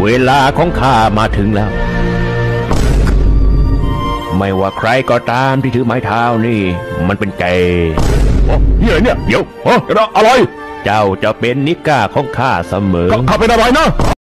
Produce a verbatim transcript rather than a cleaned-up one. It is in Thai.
เวลาของข้ามาถึงแล้วไม่ว่าใครก็ตามที่ถือไม้เท้านี่มันเป็นเกย์โอ้นี่อะไรเนี่ยเดี๋ยวเอออะไรเจ้าจะเป็นนิก้าของข้าเสมอข้าเป็นอะไรนะ